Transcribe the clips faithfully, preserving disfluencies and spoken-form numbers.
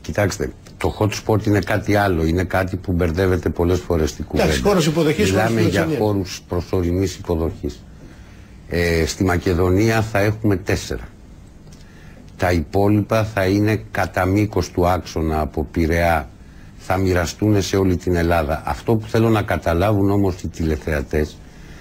Κοιτάξτε, το hot spot είναι κάτι άλλο. Είναι κάτι που μπερδεύεται πολλές φορές στην κουβέντα. Εντάξει, χώρος υποδοχής. Μιλάμε για χώρους προσωρινής υποδοχής. Ε, στη Μακεδονία θα έχουμε τέσσερα. Τα υπόλοιπα θα είναι κατά μήκος του άξονα από Πειραιά. Θα μοιραστούν σε όλη την Ελλάδα. Αυτό που θέλω να καταλάβουν όμως οι τηλεθεατές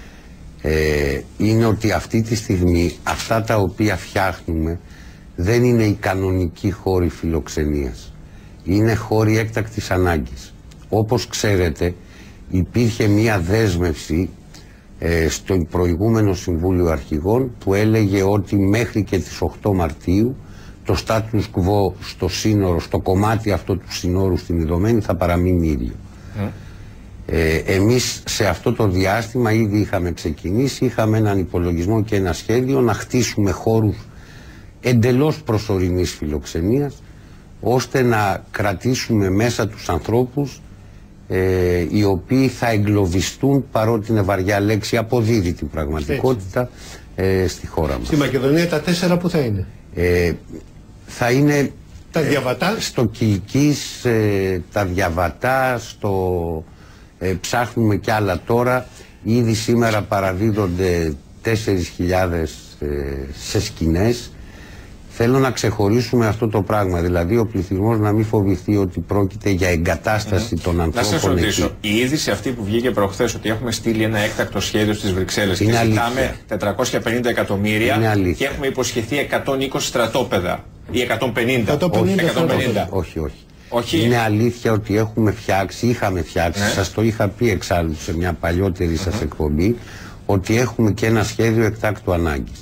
ε, είναι ότι αυτή τη στιγμή αυτά τα οποία φτιάχνουμε δεν είναι οι κανονικοί χώροι φιλοξενίας. Είναι χώροι έκτακτης ανάγκης. Όπως ξέρετε, υπήρχε μία δέσμευση ε, στο προηγούμενο Συμβούλιο Αρχηγών που έλεγε ότι μέχρι και τις οκτώ Μαρτίου το status quo στο σύνορο, στο κομμάτι αυτό του σύνορου στην Ιδωμένη θα παραμείνει ίδιο. Mm. Ε, εμείς σε αυτό το διάστημα ήδη είχαμε ξεκινήσει, είχαμε έναν υπολογισμό και ένα σχέδιο να χτίσουμε χώρους εντελώς προσωρινής φιλοξενίας, ώστε να κρατήσουμε μέσα τους ανθρώπους ε, οι οποίοι θα εγκλωβιστούν, παρότι είναι βαριά λέξη, αποδίδει την πραγματικότητα ε, στη χώρα μας. Στη Μακεδονία τα τέσσερα που θα είναι? Ε, θα είναι τα Διαβατά, ε, στο Κιλκής, ε, τα Διαβατά, στο, ε, ψάχνουμε κι άλλα τώρα. Ήδη σήμερα παραδίδονται τέσσερις χιλιάδες ε, σε σκηνές. Θέλω να ξεχωρίσουμε αυτό το πράγμα, δηλαδή ο πληθυσμός να μην φοβηθεί ότι πρόκειται για εγκατάσταση mm. των ανθρώπων. Να σας ρωτήσω, η είδηση αυτή που βγήκε προχθές ότι έχουμε στείλει ένα έκτακτο σχέδιο στις Βρυξέλλες και ζητάμε τετρακόσια πενήντα εκατομμύρια και έχουμε υποσχεθεί εκατόν είκοσι στρατόπεδα ή εκατόν πενήντα. εκατόν πενήντα, όχι, εκατόν πενήντα. όχι, όχι. όχι. Είναι αλήθεια ότι έχουμε φτιάξει, είχαμε φτιάξει, ναι. Σας το είχα πει εξάλλου σε μια παλιότερη mm-hmm. σας εκπομπή, ότι έχουμε και ένα σχέδιο εκτάκτου ανάγκης.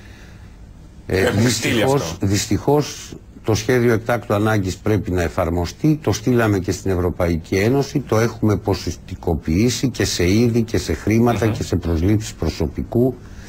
Ε, δυστυχώς, δυστυχώς το σχέδιο εκτάκτου ανάγκης πρέπει να εφαρμοστεί. Το στείλαμε και στην Ευρωπαϊκή Ένωση. Το έχουμε ποσοστικοποιήσει και σε είδη και σε χρήματα mm-hmm. και σε προσλήψεις προσωπικού.